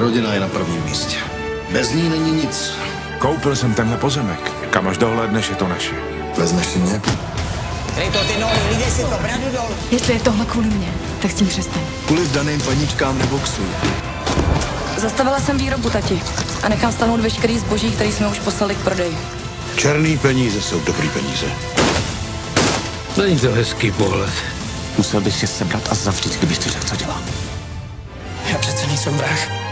rodina je na prvním místě. Bez ní není nic. Koupil jsem tenhle pozemek. Kam až dohlédneš, je to naše. Vezmeš si mě? Dej to ty nohy, lidé si to bradu dolů. Jestli je tohle kvůli mně, tak s tím přestaň. Kvůli vdaným paníčkám neboxuju. Zastavila jsem výrobu, tati. A nechám stanout veškerý zboží, který jsme už poslali k prodeji. Černý peníze jsou dobrý peníze. Není to hezký pohled. Musel bych si sebrat a zavřít, kdybych ti řekl, co dělám. Já přece nejsem vrah.